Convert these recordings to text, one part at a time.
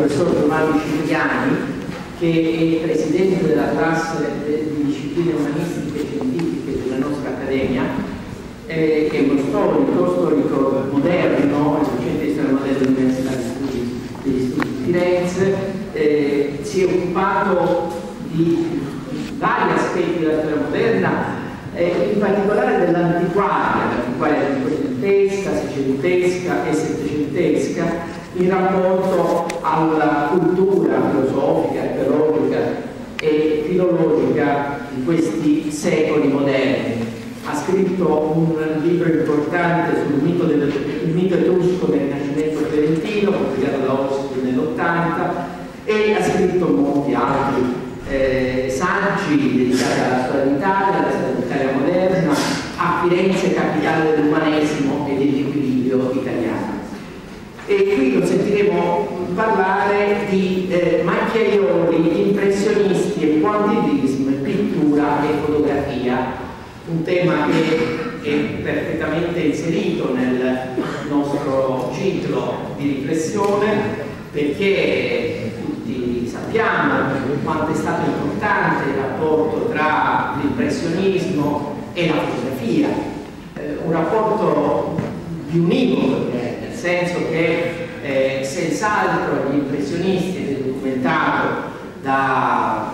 professor Giovanni Cipriani, che è presidente della classe di discipline umanistiche e scientifiche della nostra accademia, che è uno storico moderno, docente di storia moderna dell'Università degli Studi di Firenze. Si è occupato di vari aspetti della storia moderna, in particolare dell'antiquaria rinascimentesca, seicentesca e settecentesca, in rapporto alla cultura filosofica, archeologica e filologica di questi secoli moderni. Ha scritto un libro importante sul mito etrusco del Rinascimento fiorentino, pubblicato da Oxford nell'80, e ha scritto molti altri saggi dedicati alla storia d'Italia, alla storia d'Italia moderna, a Firenze, capitale dell'umanesimo e dell'equilibrio italiano. E qui lo sentiremo parlare di macchiaioli, impressionisti e quantitivismo, pittura e fotografia, un tema che è perfettamente inserito nel nostro ciclo di riflessione, perché tutti sappiamo quanto è stato importante il rapporto tra l'impressionismo e la fotografia, un rapporto di univoco, nel senso che senz'altro gli impressionisti, ed è documentato da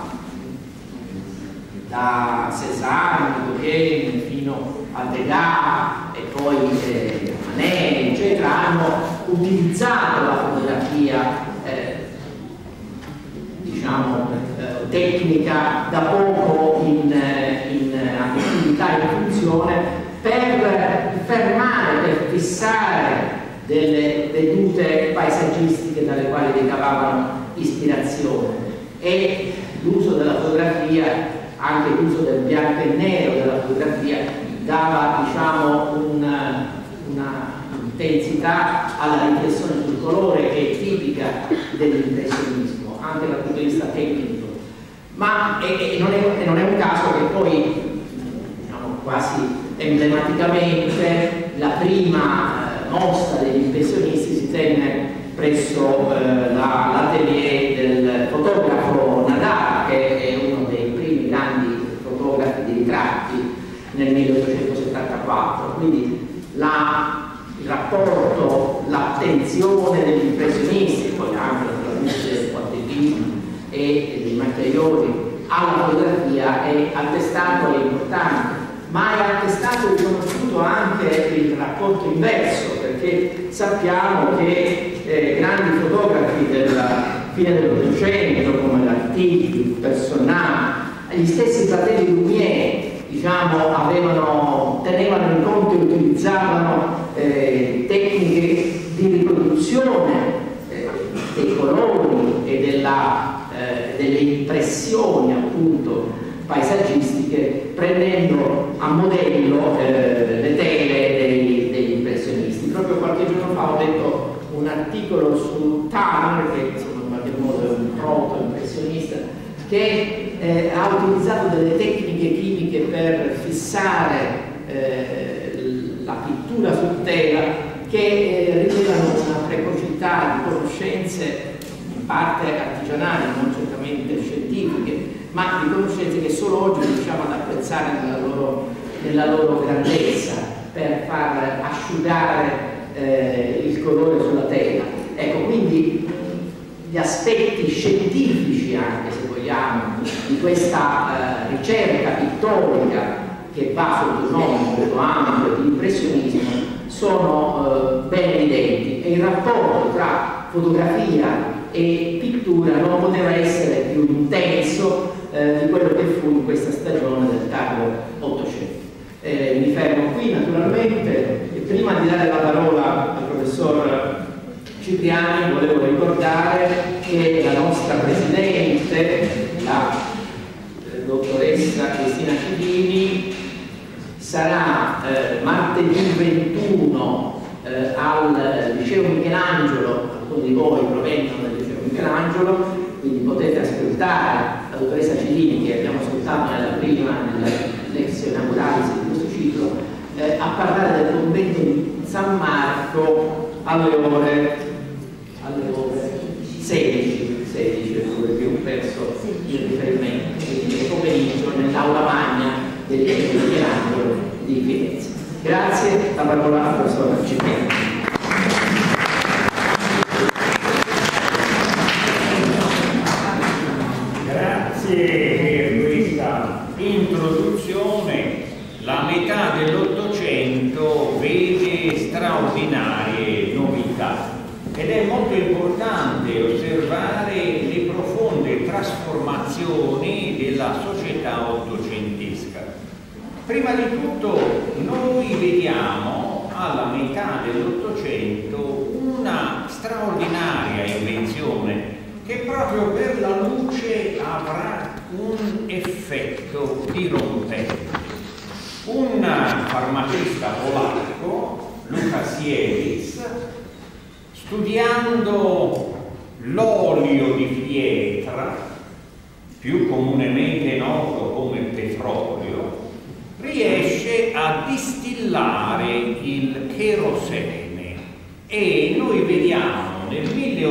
Cézanne, Gauguin fino a Degas e poi Manet, eccetera, hanno utilizzato la fotografia diciamo tecnica da poco in attività, in funzione, per fermare, per fissare delle vedute paesaggistiche dalle quali ricavavano ispirazione. E l'uso della fotografia, anche l'uso del bianco e nero della fotografia, dava, diciamo, una intensità alla riflessione sul colore che è tipica dell'impressionismo, anche dal punto di vista tecnico. Ma non è un caso che poi, diciamo, quasi emblematicamente, la prima mostra degli impressionisti si tenne presso l'atelier del fotografo Nadar, che è uno dei primi grandi fotografi di ritratti nel 1874. Quindi il rapporto, l'attenzione degli impressionisti, poi anche naturalmente del quantitivismo e dei macchiaioli alla fotografia è attestato e importante, ma è attestato e riconosciuto anche il rapporto inverso, perché sappiamo che grandi fotografi della fine dell'Ottocento come Lartigue, Personnat, gli stessi fratelli Lumière, diciamo, tenevano in conto e utilizzavano tecniche di riproduzione dei colori e delle impressioni, appunto, paesaggistiche, prendendo a modello le tele degli impressionisti. Proprio qualche giorno fa ho letto un articolo su Turner, che insomma in qualche modo è un proto-impressionista, che ha utilizzato delle tecniche chimiche per fissare la pittura su tela, che rivelano una precocità di conoscenze in parte artigianali, non certamente scientifiche, ma di conoscenze che solo oggi riusciamo ad apprezzare nella loro grandezza, per far asciugare il colore sulla tela. Ecco, quindi gli aspetti scientifici, anche se vogliamo, di questa ricerca pittorica che va sotto il nome molto ampio di impressionismo sono ben evidenti, e il rapporto tra fotografia e pittura non poteva essere più intenso di quello che fu in questa stagione del tardo Ottocento. Mi fermo qui naturalmente, e prima di dare la parola al professor Cipriani volevo ricordare che la nostra presidente, la dottoressa Cristina Cidini, sarà martedì 21 al Liceo Michelangelo. Alcuni di voi provengono dal Liceo Michelangelo, quindi potete ascoltare la dottoressa Cidini, che abbiamo ascoltato nella lezione inaugurale di questo ciclo, a parlare del convento di San Marco alle ore 16. Firenze. Grazie, la parola al professor Cipriani. Grazie per questa introduzione. La metà dell'Ottocento vede straordinarie novità ed è molto importante osservare le profonde trasformazioni della società ottocentesca. Prima di tutto noi vediamo alla metà dell'Ottocento una straordinaria invenzione che proprio per la luce avrà un effetto dirompente. Un farmacista polacco, Łukasiewicz, studiando l'olio di pietra, più comunemente noto come petrolio, riesce a distillare il cherosene e noi vediamo nel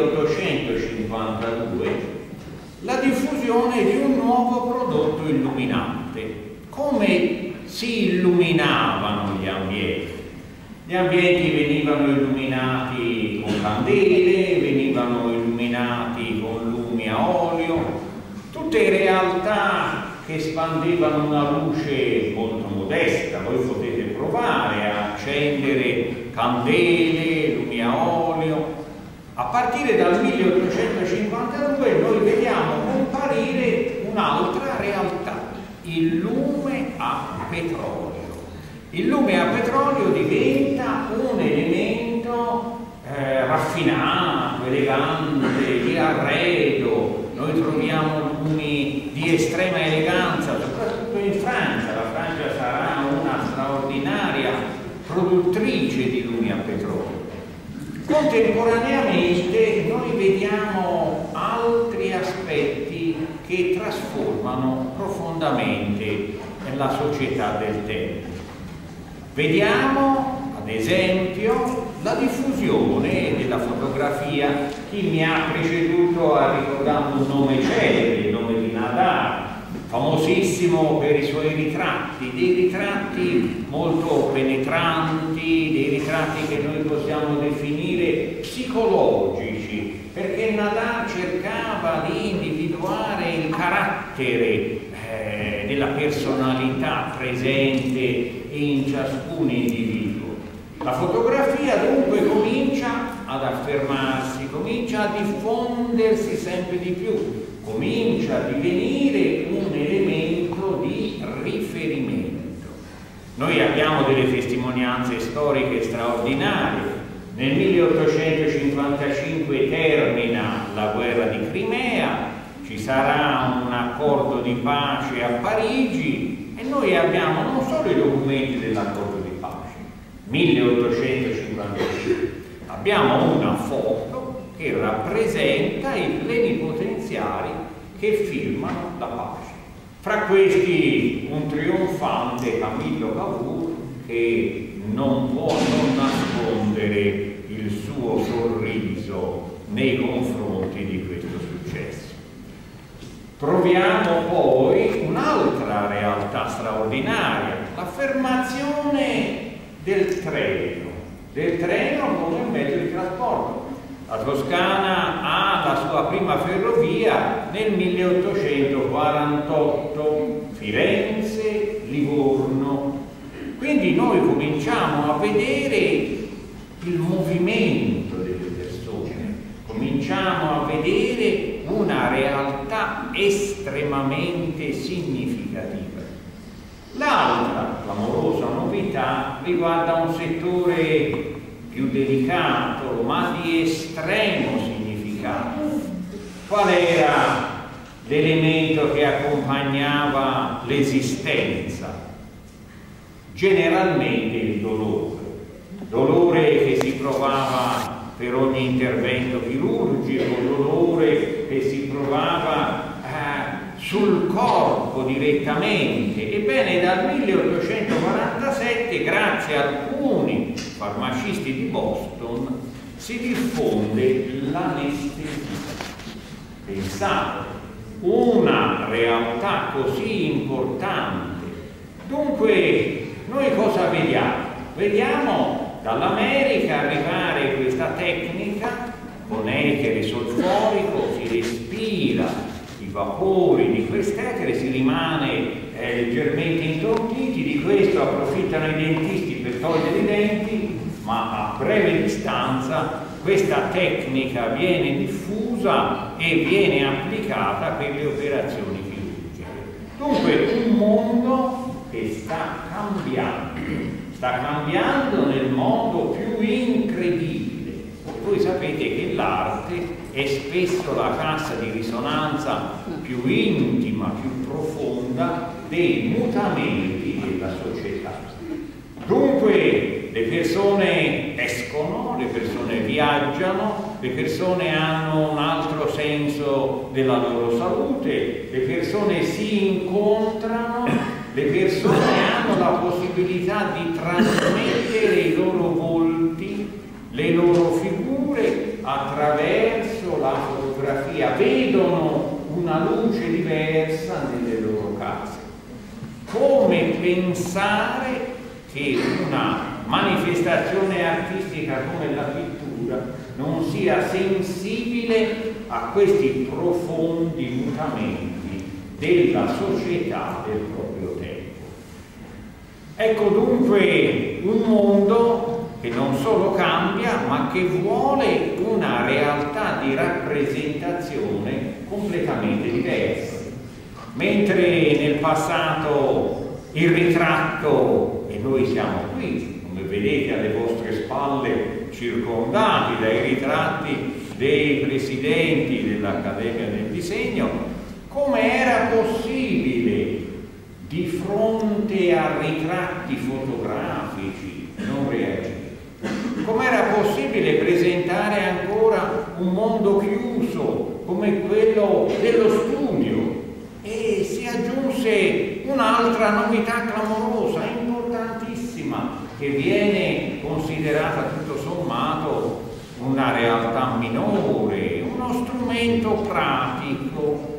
1852 la diffusione di un nuovo prodotto illuminante. Come si illuminavano gli ambienti? Gli ambienti venivano illuminati con candele, venivano illuminati con lumi a olio, tutte realtà che spandevano una luce molto modesta. Voi potete provare a accendere candele, lumi a olio. A partire dal 1852 noi vediamo comparire un'altra realtà, il lume a petrolio. Il lume a petrolio diventa un elemento raffinato, elegante, di arredo. Noi troviamo lumi di estrema eleganza, soprattutto in Francia. La Francia sarà una straordinaria produttrice di lumi a petrolio. Contemporaneamente noi vediamo altri aspetti che trasformano profondamente la società del tempo. Vediamo, ad esempio, la diffusione della fotografia. Chi mi ha preceduto ha ricordato un nome celebre, il nome di Nadar, famosissimo per i suoi ritratti, dei ritratti molto penetranti, dei ritratti che noi possiamo definire psicologici, perché Nadar cercava di individuare il carattere della personalità presente in ciascun individuo. La fotografia dunque comincia ad affermarsi, comincia a diffondersi sempre di più, comincia a divenire un elemento di riferimento. Noi abbiamo delle testimonianze storiche straordinarie. Nel 1855 termina la guerra di Crimea, ci sarà un accordo di pace a Parigi e noi abbiamo non solo i documenti dell'accordo di pace, 1855, abbiamo una foto che rappresenta i plenipotenziari che firmano la pace. Fra questi un trionfante Camillo Cavour che non può non nascondere il suo sorriso nei confronti di questo successo. Troviamo poi un'altra realtà straordinaria, l'affermazione del treno come mezzo di trasporto. La Toscana ha la sua prima ferrovia nel 1848, Firenze, Livorno. Quindi noi cominciamo a vedere il movimento delle persone, cominciamo a vedere una realtà estremamente significativa. L'altra clamorosa novità riguarda un settore più delicato ma di estremo significato. Qual era l'elemento che accompagnava l'esistenza? Generalmente il dolore che si provava per ogni intervento chirurgico, dolore che si provava sul corpo direttamente. Ebbene, dal 1847, grazie a alcuni farmacisti di Boston, si diffonde l'anestesia. Pensate, una realtà così importante. Dunque noi cosa vediamo? Vediamo dall'America arrivare questa tecnica con etere solforico, si respira i vapori di quest'etere, si rimane leggermente intontiti, di questo approfittano i dentisti per togliere i denti, ma a breve distanza questa tecnica viene diffusa e viene applicata per le operazioni chirurgiche. Dunque un mondo che sta cambiando nel modo più incredibile. Voi sapete che l'arte è spesso la cassa di risonanza più intima, più profonda dei mutamenti della società. Dunque le persone escono, le persone viaggiano, le persone hanno un altro senso della loro salute, le persone si incontrano, le persone hanno la possibilità di trasmettere i loro volti, le loro figure attraverso la fotografia, vedono una luce diversa nelle loro case. Come pensare che una manifestazione artistica come la pittura non sia sensibile a questi profondi mutamenti della società del proprio tempo? Ecco dunque un mondo che non solo cambia, ma che vuole una realtà di rappresentazione completamente diversa. Mentre nel passato il ritratto, e noi siamo qui, come vedete alle vostre spalle, circondati dai ritratti dei presidenti dell'Accademia del Disegno, come era possibile di fronte a ritratti fotografici non reagire? Com'era possibile presentare ancora un mondo chiuso come quello dello studio? E si aggiunse un'altra novità clamorosa, importantissima, che viene considerata tutto sommato una realtà minore, uno strumento pratico.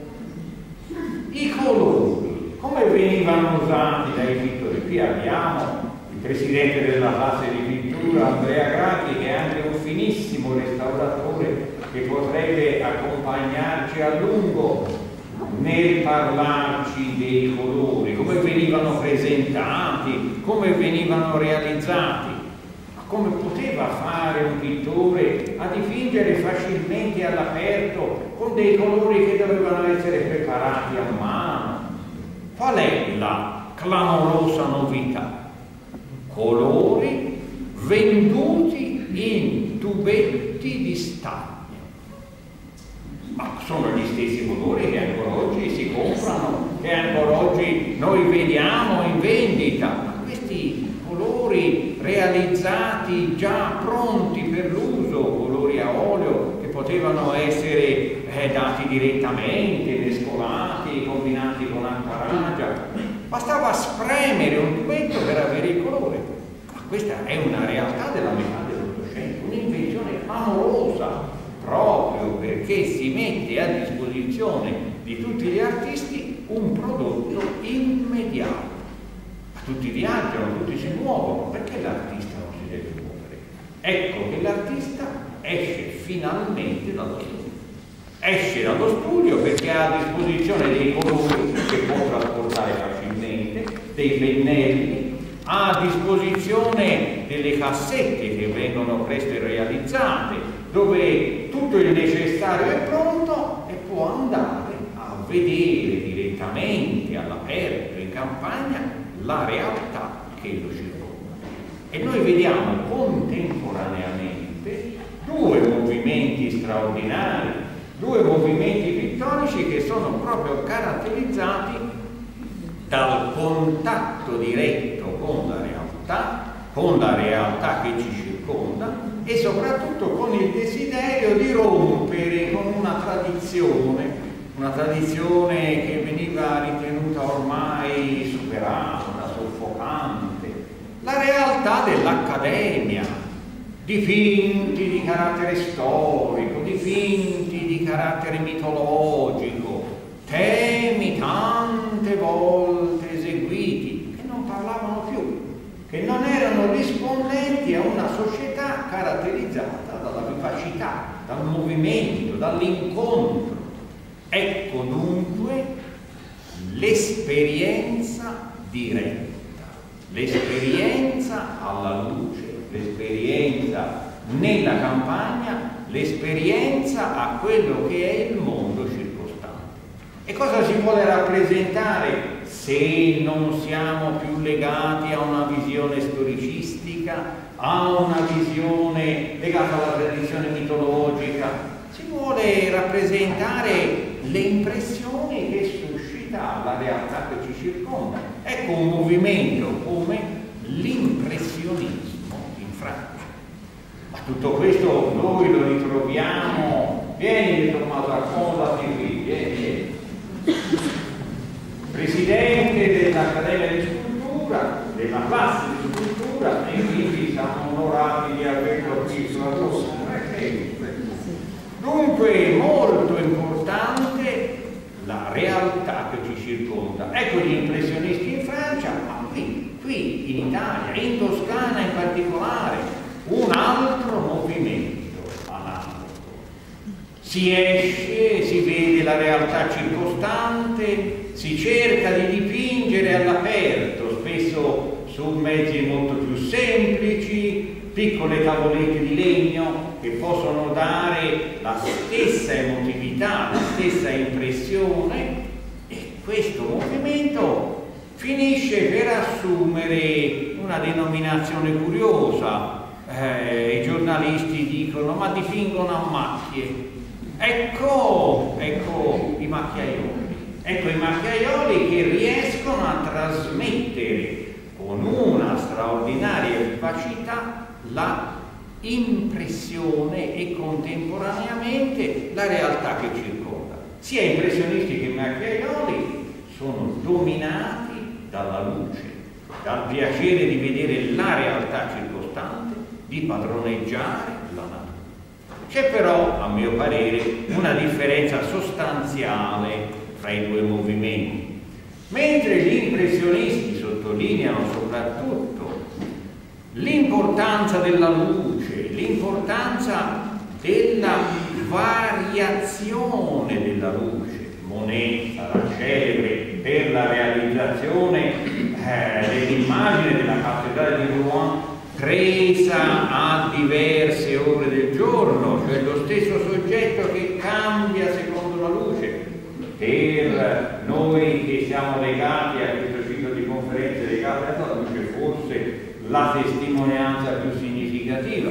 I colori, come venivano usati dai pittori? Qui abbiamo il presidente della classe di pittura Andrea Grati, che è anche un finissimo restauratore che potrebbe accompagnarci a lungo nel parlarci dei colori, come venivano presentati, come venivano realizzati. Ma come poteva fare un pittore a dipingere facilmente all'aperto con dei colori che dovevano essere preparati a mano? Qual è la clamorosa novità? Colori venduti in tubetti di stagno. Ma sono gli stessi colori che ancora oggi si comprano, che ancora oggi noi vediamo in vendita. Ma questi colori realizzati già pronti per l'uso, colori a olio che potevano essere dati direttamente, mescolati, combinati con acqua ragia. Bastava spremere un tubetto per avere il colore. Ma questa è una realtà della metà dell'Ottocento, un'invenzione amorosa, proprio perché si mette a disposizione di tutti gli artisti un prodotto immediato. Ma tutti viaggiano, tutti si muovono, perché l'artista non si deve muovere? Ecco che l'artista esce finalmente dallo studio. Esce dallo studio perché ha a disposizione dei colori che può trasportare facilmente, dei pennelli, ha a disposizione delle cassette che vengono presto realizzate, dove tutto il necessario è pronto e può andare a vedere direttamente all'aperto in campagna la realtà che lo circonda. E noi vediamo contemporaneamente due movimenti straordinari, due movimenti pittorici che sono proprio caratterizzati dal contatto diretto con la realtà che ci circonda e soprattutto con il desiderio di rompere con una tradizione che veniva ritenuta ormai superata, soffocante, la realtà dell'Accademia, dipinti di carattere storico, dipinti di carattere mitologico, temi tante volte eseguiti che non parlavano più caratterizzata dalla vivacità, dal movimento, dall'incontro. Ecco dunque l'esperienza diretta, l'esperienza alla luce, l'esperienza nella campagna, l'esperienza a quello che è il mondo circostante. E cosa si vuole rappresentare se non siamo più legati a una visione storicistica, a una visione legata alla tradizione mitologica? Si vuole rappresentare le impressioni che suscita la realtà che ci circonda. Ecco un movimento come l'impressionismo in Francia. Ma tutto questo noi lo ritroviamo. Vieni Tommaso, accomodati qui, vieni. Presidente dell'Accademia di Scultura, della classe di scultura, e quindi siamo onorati di averlo qui sulla corsa. Dunque molto importante la realtà che ci circonda. Ecco gli impressionisti in Francia, ma qui in Italia, in Toscana in particolare, un altro movimento analogo. Si esce, si vede la realtà circostante, si cerca di dipingere all'aperto, spesso su mezzi molto più semplici, piccole tavolette di legno che possono dare la stessa emotività, la stessa impressione, e questo movimento finisce per assumere una denominazione curiosa. I giornalisti dicono: ma dipingono a macchie. Ecco i macchiaioli. Ecco i macchiaioli che riescono a trasmettere con una straordinaria vivacità la impressione e contemporaneamente la realtà che circonda. Sia impressionisti che macchiaioli sono dominati dalla luce, dal piacere di vedere la realtà circostante, di padroneggiare la natura. C'è però, a mio parere, una differenza sostanziale fra i due movimenti. Mentre gli impressionisti sottolineano soprattutto l'importanza della luce, l'importanza della variazione della luce. Monet sarà celebre per la realizzazione dell'immagine della cattedrale di Rouen presa a diverse ore del giorno, cioè lo stesso soggetto che cambia secondo la luce. Per noi che siamo legati a questo ciclo di conferenze legate alla luce, forse la testimonianza più significativa.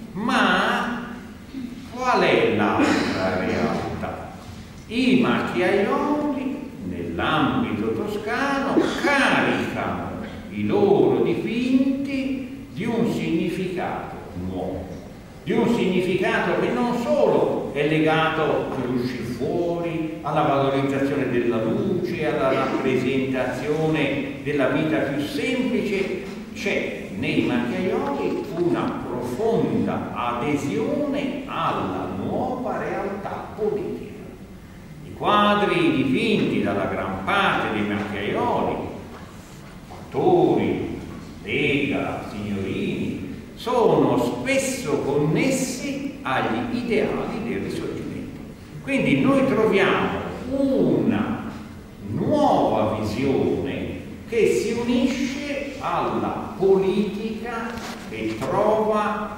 Ma qual è l'altra realtà? I macchiaioli nell'ambito toscano caricano i loro dipinti di un significato nuovo, di un significato che non solo è legato all'uscire fuori, alla valorizzazione della luce, alla rappresentazione della vita più semplice. C'è nei macchiaioli una profonda adesione alla nuova realtà politica. I quadri dipinti dalla gran parte dei macchiaioli, fattori, Lega, signorini, sono spesso connessi agli ideali del Risorgimento. Quindi noi troviamo una nuova visione che si unisce alla politica e trova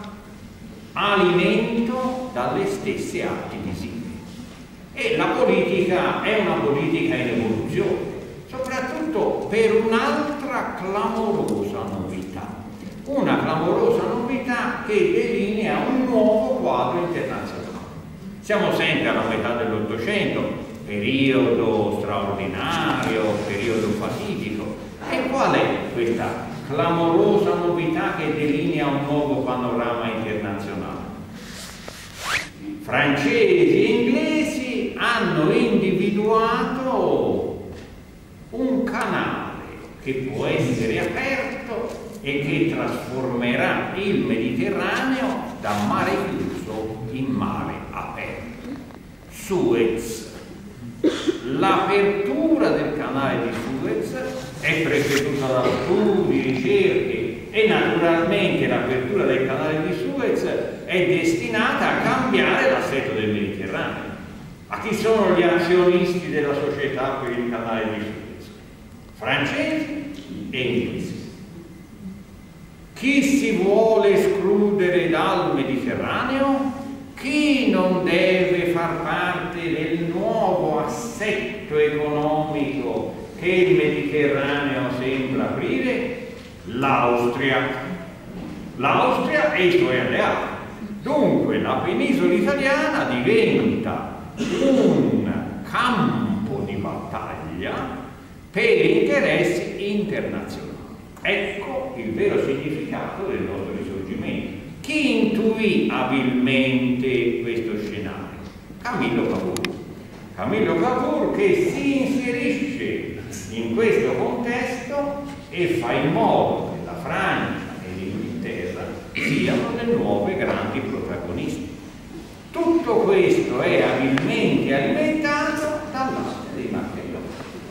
alimento dalle stesse arti visibili. E la politica è una politica in evoluzione, soprattutto per un'altra clamorosa novità. Una clamorosa novità che delinea un nuovo quadro internazionale. Siamo sempre alla metà dell'Ottocento, periodo straordinario, periodo fatidico. E qual è questa clamorosa novità che delinea un nuovo panorama internazionale? Francesi e inglesi hanno individuato un canale che può essere aperto e che trasformerà il Mediterraneo da mare chiuso in mare aperto. Suez. L'apertura del canale di Suez è preceduta da studi, ricerche e naturalmente l'apertura del canale di Suez è destinata a cambiare l'assetto del Mediterraneo. A chi sono gli azionisti della società per il canale di Suez? Francesi e inglesi. Chi si vuole escludere dal Mediterraneo? Chi non deve far parte del nuovo assetto economico che il Mediterraneo sembra aprire? L'Austria. L'Austria e i suoi alleati. Dunque la penisola italiana diventa un campo di battaglia per interessi internazionali. Ecco il vero significato del nostro risorgimento. Chi intuì abilmente questo scenario? Camillo Cavour. Camillo Cavour che si inserisce in questo contesto e fa in modo che la Francia e l'Inghilterra siano le nuove grandi protagoniste. Tutto questo è abilmente alimentato dall'arte dei Machiavelli,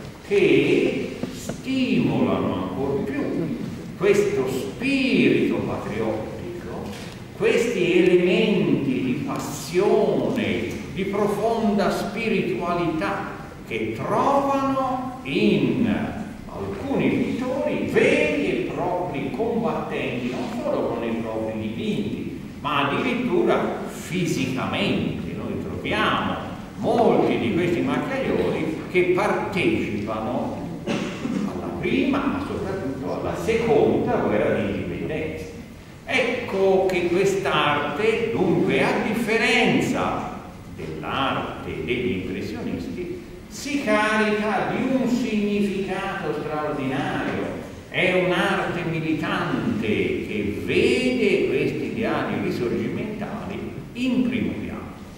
che stimolano ancor più questo spirito patriottico, questi elementi di passione, di profonda spiritualità che trovano in alcuni pittori veri e propri combattenti, non solo con i propri dipinti, ma addirittura fisicamente. Noi troviamo molti di questi macchiaioli che partecipano alla prima, ma soprattutto alla seconda guerra di indipendenza. Ecco che quest'arte, dunque, a differenza dell'arte degli impressionisti, si carica di un significato straordinario. È un'arte militante che vede questi ideali risorgimentali in primo piano.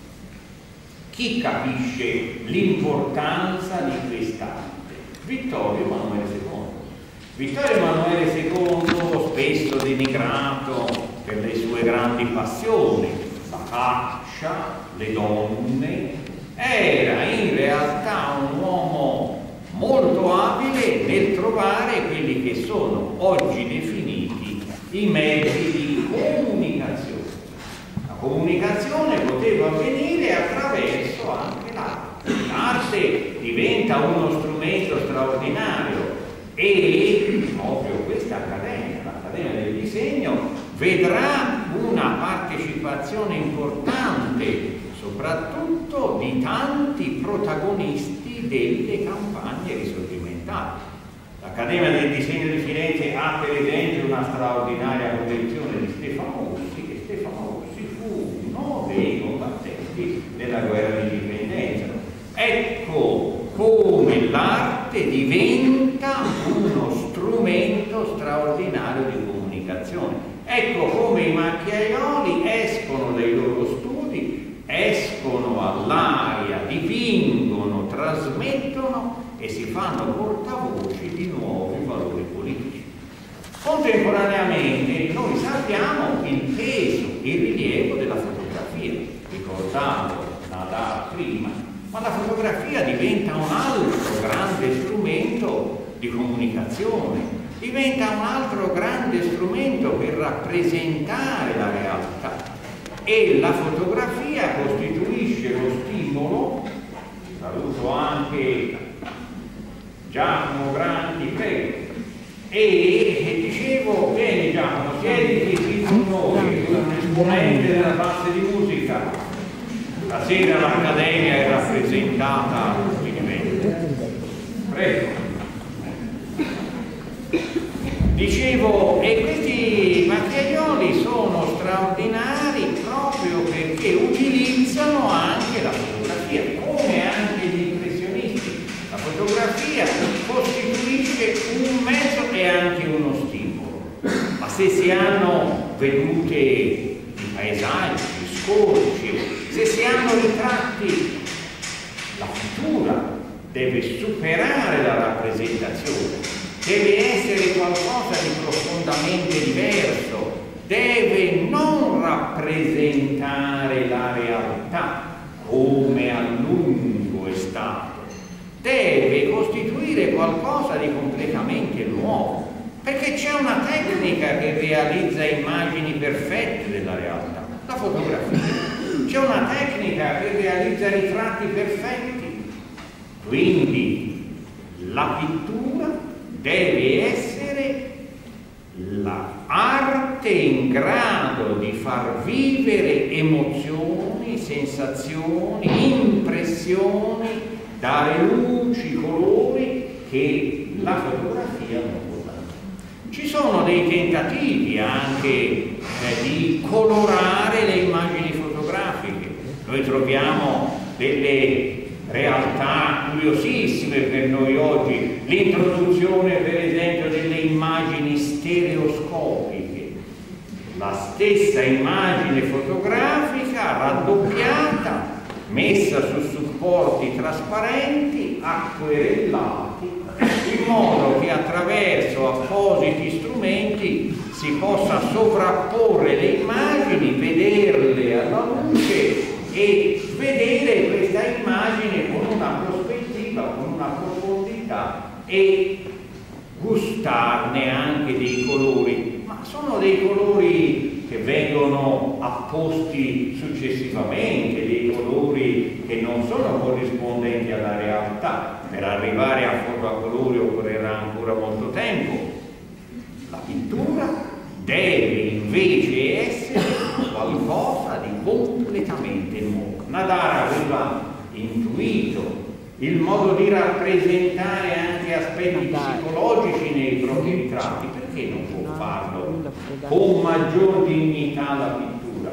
Chi capisce l'importanza di quest'arte? Vittorio Emanuele II. Vittorio Emanuele II, spesso denigrato per le sue grandi passioni, la caccia, le donne, era in realtà un uomo molto abile nel trovare quelli che sono oggi definiti i mezzi di comunicazione. La comunicazione poteva avvenire attraverso anche l'arte. L'arte diventa uno strumento straordinario e proprio questa accademia, l'Accademia del Disegno, vedrà una partecipazione importante soprattutto di tanti protagonisti delle campagne risorgimentali. L'Accademia del Disegno di Firenze ha per esempio una straordinaria collezione di Stefano Ussi, che Stefano Ussi fu uno dei combattenti della guerra di indipendenza. Ecco come l'arte diventa uno strumento straordinario di comunicazione. Ecco come i macchiaioli escono dai loro studi, escono all'aria, dipingono, trasmettono e si fanno portavoci di nuovi valori politici. Contemporaneamente noi sappiamo il peso, il rilievo della fotografia. Ricordavo Nadar prima, ma la fotografia diventa un altro grande strumento di comunicazione, diventa un altro grande strumento per rappresentare la realtà. E la fotografia costituisce lo stimolo. Saluto anche Giacomo Grandi, prego. E dicevo, bene Giacomo, siediti qui con noi, un esponente della classe di musica. Stasera l'Accademia è rappresentata pubblicamente. Prego. Dicevo, e questi macchiaioli sono straordinari proprio perché utilizzano anche la fotografia, come anche gli impressionisti. La fotografia costituisce un mezzo e anche uno stimolo. Ma se si hanno vedute di paesaggi, di scorci, se si hanno ritratti, la pittura deve superare la rappresentazione. Deve essere qualcosa di profondamente diverso, deve non rappresentare la realtà come a lungo è stato, deve costituire qualcosa di completamente nuovo. Perché c'è una tecnica che realizza immagini perfette della realtà, la fotografia. C'è una tecnica che realizza ritratti perfetti. Quindi la pittura deve essere l'arte in grado di far vivere emozioni, sensazioni, impressioni, dare luci, colori che la fotografia non può dare. Ci sono dei tentativi anche di colorare le immagini fotografiche. Noi troviamo delle realtà curiosissime per noi oggi, l'introduzione per esempio delle immagini stereoscopiche, la stessa immagine fotografica raddoppiata, messa su supporti trasparenti, acquerellati, in modo che attraverso appositi strumenti si possa sovrapporre le immagini, vederle alla luce e vedere questa immagine con una prospettiva, con una profondità e gustarne anche dei colori, ma sono dei colori che vengono apposti successivamente, dei colori che non sono corrispondenti alla realtà. Per arrivare a fotocolori occorrerà ancora molto tempo. La pittura deve invece essere qualcosa di completamente nuovo. Nadar aveva intuito il modo di rappresentare anche aspetti psicologici nei propri ritratti, perché non può farlo con maggior dignità la pittura?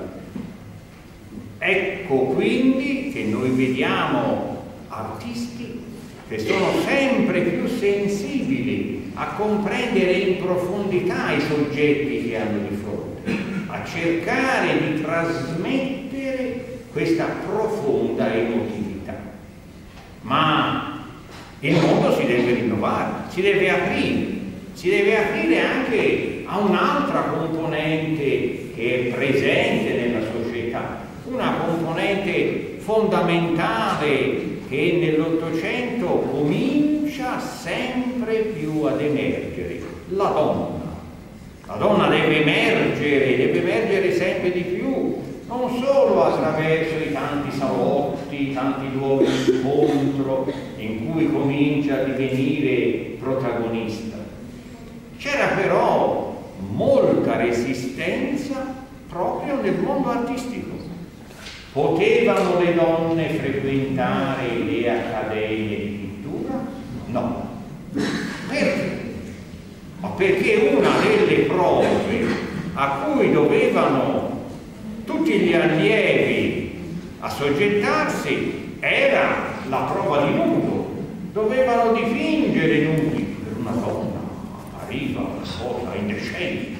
Ecco quindi che noi vediamo artisti che sono sempre più sensibili a comprendere in profondità i soggetti che hanno di fronte, a cercare di trasmettere questa profonda emotività. Ma il mondo si deve rinnovare, si deve aprire anche a un'altra componente che è presente nella società, una componente fondamentale che nell'Ottocento comincia sempre più ad emergere, la donna. La donna deve emergere sempre di più, non solo attraverso i tanti salotti, i tanti luoghi di incontro in cui comincia a divenire protagonista. C'era però molta resistenza proprio nel mondo artistico. Potevano le donne frequentare le accademie di pittura? No. Perché? Ma perché una delle prove a cui dovevano tutti gli allievi assoggettarsi era la prova di nudo. Dovevano dipingere nudi. Per una donna appariva una cosa indecente.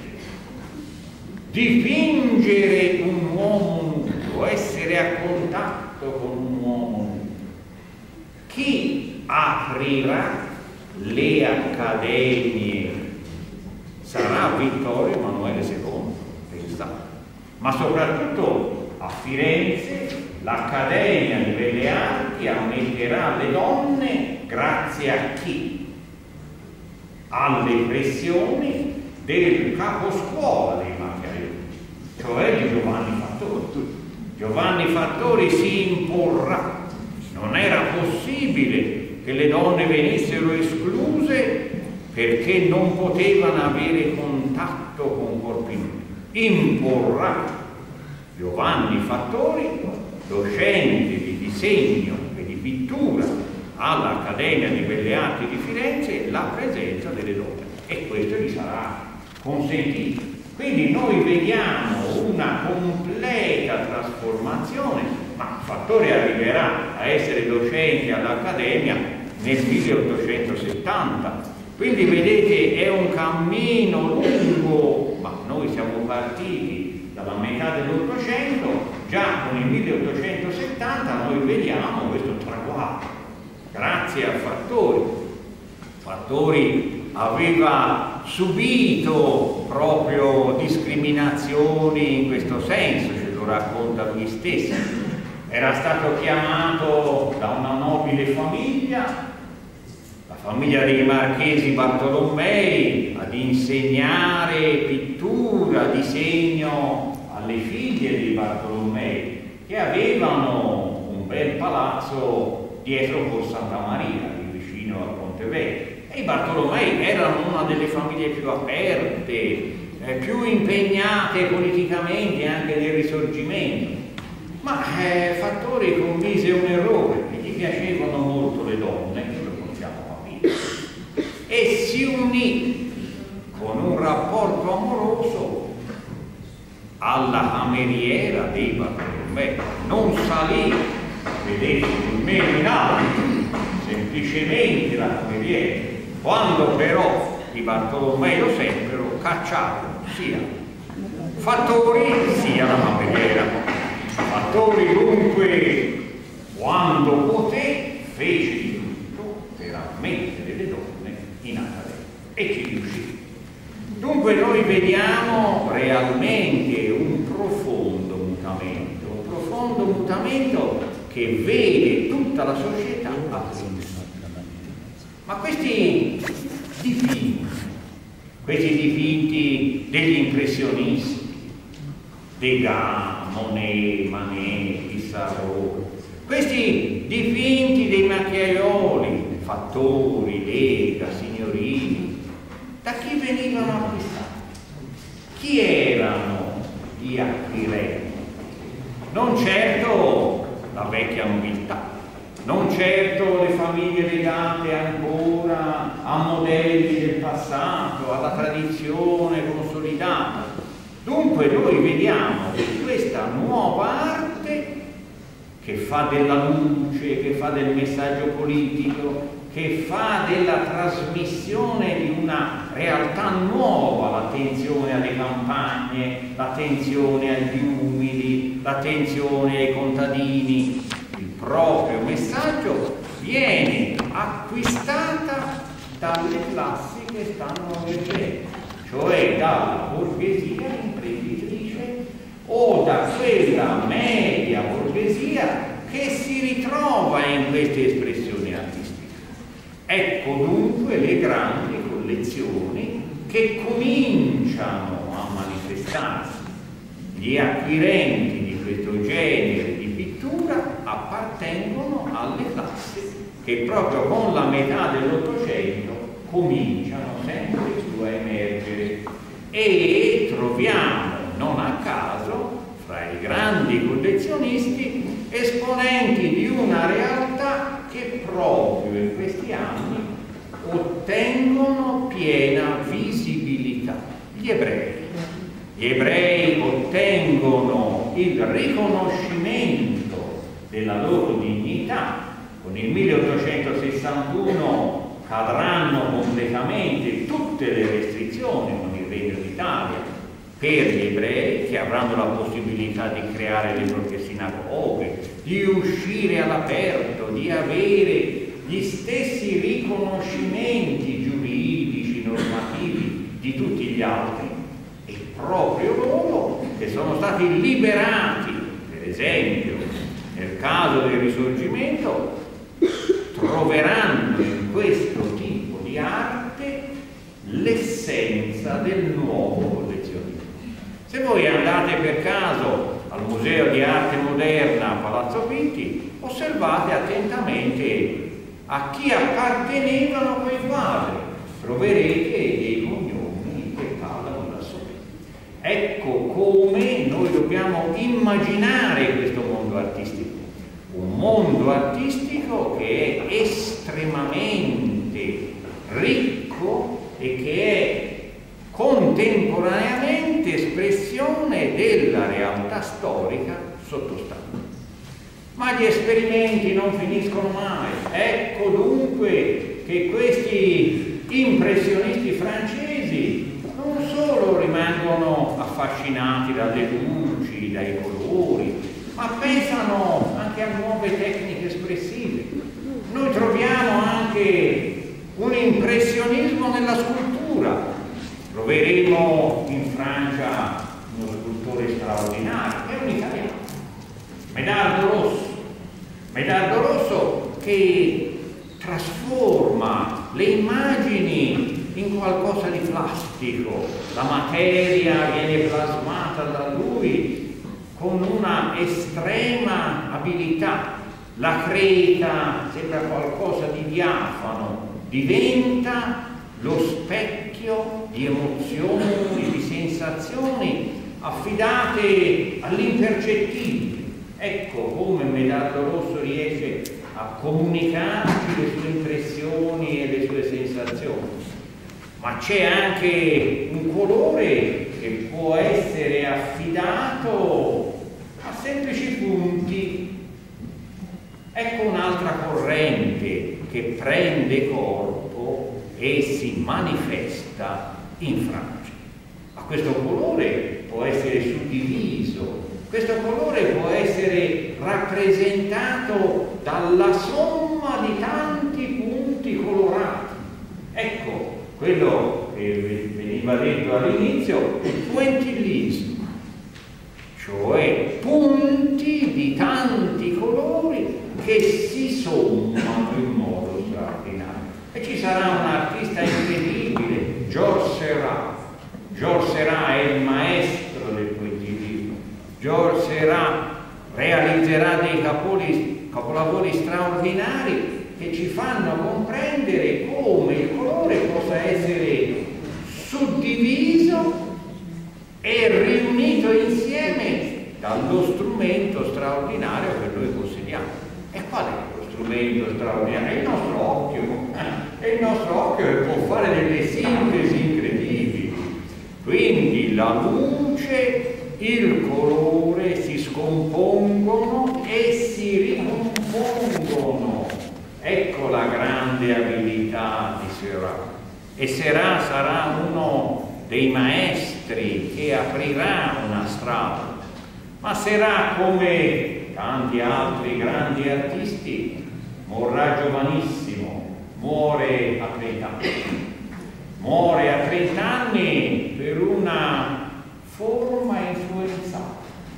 Dipingere un uomo nudo, essere a contatto con un uomo nudo. Chi aprirà le accademie sarà Vittorio Emanuele II, pensate. Ma soprattutto a Firenze l'Accademia di Belle Arti ammetterà le donne grazie a chi? Alle pressioni del caposcuola dei Macchiavelli, cioè di Giovanni Fattori. Giovanni Fattori si imporrà. Non era possibile che le donne venissero escluse perché non potevano avere contatto con corpi nudi. Imporrà Giovanni Fattori, docente di disegno e di pittura all'Accademia di Belle Arti di Firenze, la presenza delle donne, e questo gli sarà consentito. Quindi noi vediamo una completa trasformazione, ma Fattori arriverà a essere docente all'Accademia nel 1870. Quindi vedete, è un cammino lungo, ma noi siamo partiti dalla metà dell'Ottocento, già con il 1870 noi vediamo questo traguardo, grazie a Fattori. Fattori aveva subito proprio discriminazioni in questo senso, ce lo racconta lui stesso. Era stato chiamato da una nobile famiglia, la famiglia dei Marchesi Bartolommei ad insegnare pittura, disegno alle figlie dei Bartolommei, che avevano un bel palazzo dietro Por Santa Maria, lì vicino a Ponte Vecchio. E i Bartolomei erano una delle famiglie più aperte, più impegnate politicamente anche nel Risorgimento. Ma Fattori commise un errore, e gli piacevano molto le donne, lo possiamo capire, e si unì con un rapporto amoroso alla cameriera dei Bartolomei. Non salì, vedete, nemmeno in alto, semplicemente la cameriera. Quando però i Bartolomei lo seppero, cacciarono sia Fattori sia la cameriera. Fattori dunque, quando poté, fece di tutto per ammettere le donne in accademia, e ci riuscì. Dunque noi vediamo realmente un profondo mutamento che vede tutta la società aprirsi. Ma questi dipinti degli impressionisti, Degas, Monet, Manet, Pissarro, questi dipinti dei macchiaioli, Fattori, Degas, Signorini, da chi venivano acquistati? Chi erano gli acquirenti? Non certo la vecchia nobiltà, non certo le famiglie legate ancora a modelli del passato, alla tradizione consolidata. Dunque noi vediamo che questa nuova arte, che fa della luce, che fa del messaggio politico, che fa della trasmissione di una realtà nuova, l'attenzione alle campagne, l'attenzione agli umili, l'attenzione ai contadini, il proprio messaggio viene acquistata dalle classi che stanno emergendo, cioè dalla borghesia imprenditrice o da quella media borghesia che si ritrova in queste espressioni artistiche. Ecco dunque le grandi collezioni che cominciano a manifestarsi. Gli acquirenti di questo genere di pittura appartengono alle classi che proprio con la metà dell'Ottocento cominciano sempre più a emergere, e troviamo non a caso fra i grandi collezionisti esponenti di una realtà che proprio in questi anni ottengono piena visibilità. Gli ebrei ottengono il riconoscimento della loro dignità. Con il 1861 cadranno completamente tutte le restrizioni con il Regno d'Italia per gli ebrei, che avranno la possibilità di creare le proprie sinagoghe, di uscire all'aperto, di avere gli stessi riconoscimenti giuridici, normativi di tutti gli altri, e proprio loro che sono stati liberati, per esempio nel caso del Risorgimento, troveranno in questo tipo di arte l'essenza del nuovo collezionismo. Se voi andate per caso al Museo di Arte Moderna a Palazzo Pitti, osservate attentamente a chi appartenevano quei quadri, troverete dei cognomi che parlano da soli. Ecco come noi dobbiamo immaginare questo mondo artistico, un mondo artistico che è estremamente ricco e che è contemporaneamente espressione della realtà storica sottostante. Ma gli esperimenti non finiscono mai. Ecco dunque che questi impressionisti francesi non solo rimangono affascinati dalle luci, dai colori, ma pensano anche a nuove tecniche espressive. Noi troviamo anche un impressionismo nella scultura. Troveremo in Francia uno scultore straordinario, che è un italiano, Medardo Rosso, che trasforma le immagini in qualcosa di plastico, la materia viene plasmata da lui con una estrema abilità, la creta sembra qualcosa di diafano, diventa lo specchio di emozioni, di sensazioni affidate all'impercettibile. Ecco come Medardo Rosso riesce a comunicarci le sue impressioni e le sue sensazioni. Ma c'è anche un colore che può essere affidato a semplici punti. Ecco un'altra corrente che prende corpo e si manifesta in Francia. Ma questo colore può essere suddiviso, questo colore può essere rappresentato dalla somma di tanti punti colorati. Ecco, quello che veniva detto all'inizio, il pointillismo, cioè punti di tanti colori che si sommano in modo straordinario. E ci sarà un artista incredibile, Georges Seurat. Georges Seurat è il maestro del pointillismo. Georges Seurat realizzerà dei capolavori straordinari che ci fanno comprendere come il colore possa essere suddiviso e riunito insieme dallo strumento straordinario che noi possediamo. E qual è lo strumento straordinario? È il nostro occhio. È il nostro occhio che può fare delle sintesi incredibili. Quindi la luce, il colore si scompongono e si ricompongono. Ecco la grande abilità di Seurat. E Seurat sarà uno dei maestri che aprirà una strada. Ma Seurat, come tanti altri grandi artisti, morrà giovanissimo, muore a 30 anni. Muore a 30 anni per una forma influenzata.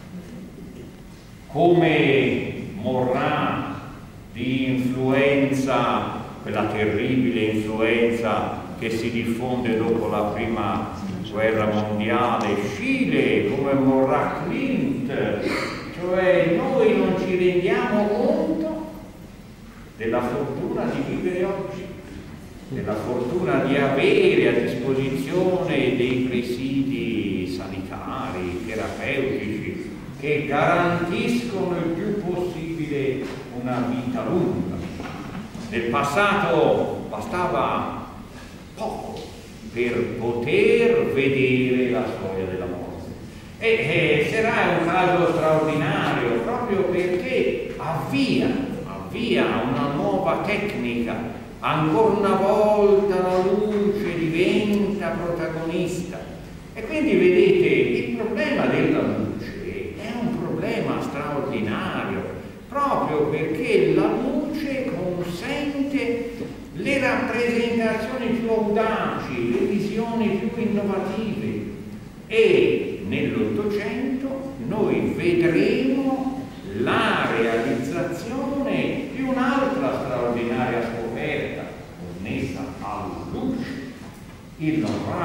Come morrà di influenza, quella terribile influenza che si diffonde dopo la prima guerra mondiale, Scile, come morrà Klimt, cioè noi non ci rendiamo conto della fortuna di vivere oggi, della fortuna di avere a disposizione dei presidi sanitari, terapeutici, che garantiscono il più possibile una vita lunga. Nel passato bastava poco per poter vedere la storia della morte. E sarà un caso straordinario proprio perché avvia una nuova tecnica. Ancora una volta la luce diventa protagonista. E quindi vedete, il problema della luce è un problema straordinario, proprio perché la luce consente le rappresentazioni più audaci, le visioni più innovative. E nell'Ottocento noi vedremo la realizzazione di un'altra straordinaria scoperta connessa alla luce, il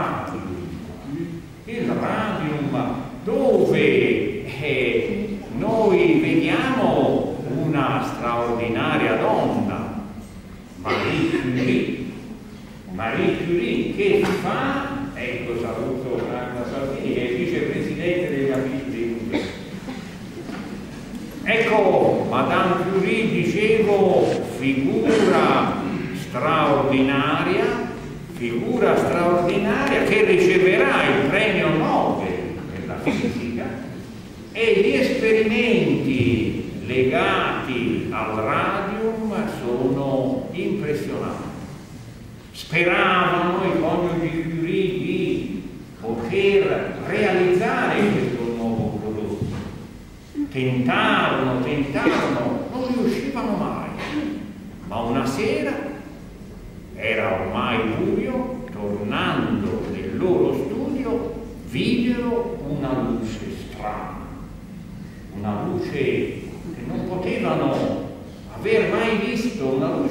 radium, dove noi vediamo una straordinaria donna, Marie Curie, che fa, ecco, saluto Franco Salvini, che è vicepresidente degli amici dei musei. Ecco, Madame Curie, dicevo, figura straordinaria che riceverà il premio Nobel per la fisica, e gli esperimenti legati al radium sono impressionanti. Speravano i coniugi Curie di poter realizzare questo nuovo prodotto. Tentarono, non riuscivano mai. Ma una sera, era ormai buio, tornando nel loro studio, videro una luce strana, una luce che non potevano aver mai visto, una luce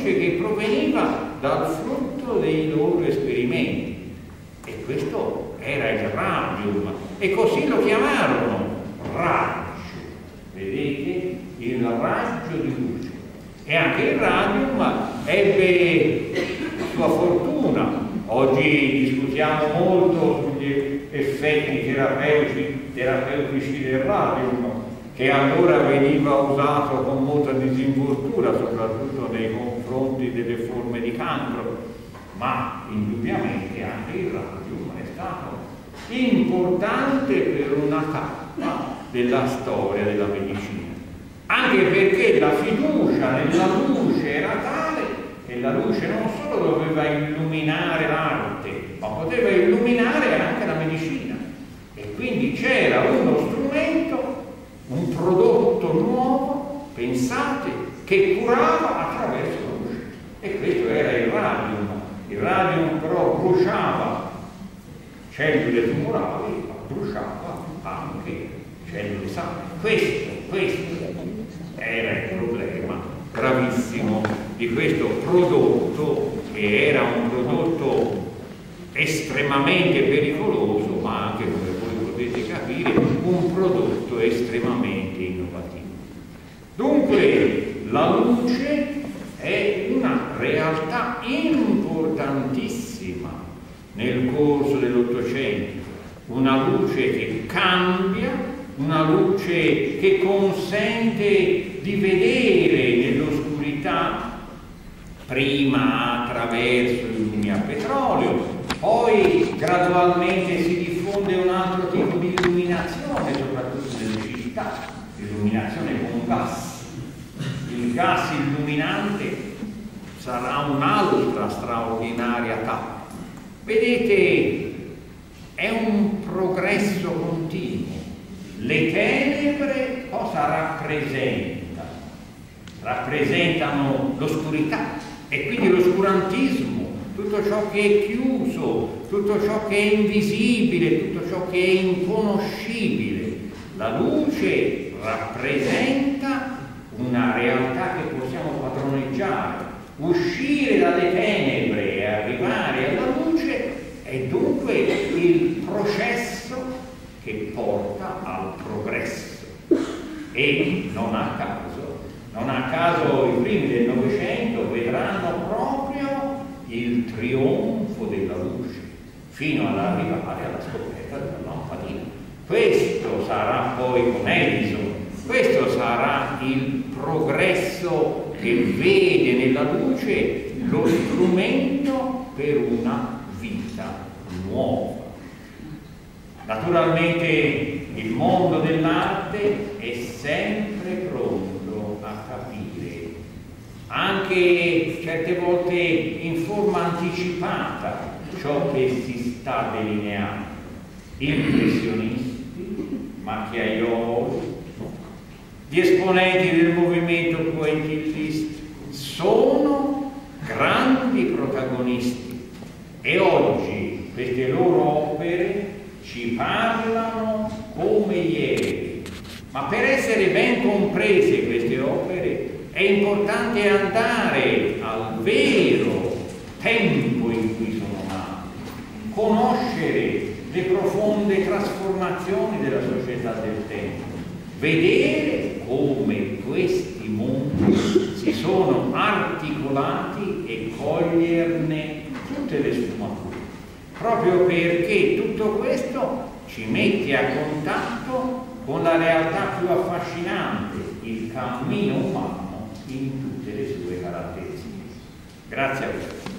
luce che proveniva dal frutto dei loro esperimenti. E questo era il radium, e così lo chiamarono raggio. Vedete? Il raggio di luce. E anche il radium ebbe sua fortuna. Oggi discutiamo molto sugli effetti terapeutici del radium, che allora veniva usato con molta disinvoltura, soprattutto nei confronti delle forme di cancro, ma indubbiamente anche il radium è stato importante per una tappa della storia della medicina, anche perché la fiducia nella luce era tale che la luce non solo doveva illuminare l'arte, ma poteva illuminare anche la medicina, e quindi c'era uno strumento, un prodotto nuovo, pensate, che curava attraverso la luce, e questo era il radium. Il radium però bruciava cellule tumorali, ma bruciava anche cellule sane. Questo era il problema gravissimo di questo prodotto, che era un prodotto estremamente pericoloso, ma anche, come voi potete capire, un prodotto estremamente innovativo. Dunque la luce è una realtà importantissima nel corso dell'Ottocento, una luce che cambia, una luce che consente di vedere nell'oscurità, prima attraverso i lumi a petrolio, poi gradualmente si diffonde un altro tipo di illuminazione, soprattutto nelle città, l'illuminazione con gas. Il gas illuminante sarà un'altra straordinaria tappa. Vedete, è un progresso continuo. Le tenebre cosa rappresentano? Rappresentano l'oscurità, e quindi l'oscurantismo, tutto ciò che è chiuso, tutto ciò che è invisibile, tutto ciò che è inconoscibile. La luce rappresenta una realtà che possiamo padroneggiare. Uscire dalle tenebre e arrivare alla luce è dunque il processo che porta al progresso. E non a caso i primi del Novecento vedranno proprio il trionfo della luce, fino ad arrivare alla scoperta della lampadina. Questo sarà poi con Edison, questo sarà il progresso che vede nella luce lo strumento per una vita nuova. Naturalmente il mondo dell'arte è sempre pronto a capire, anche certe volte in forma anticipata, ciò che si sta delineando. Impressionisti, macchiaioli, gli esponenti del movimento pointillist sono grandi protagonisti, e oggi queste loro opere ci parlano come ieri. Ma per essere ben comprese queste opere è importante andare al vero tempo in cui sono nate, conoscere le profonde trasformazioni della società del tempo, vedere come questi mondi si sono articolati e coglierne tutte le sfumature, proprio perché tutto questo ci mette a contatto con la realtà più affascinante, il cammino umano in tutte le sue caratteristiche. Grazie a voi.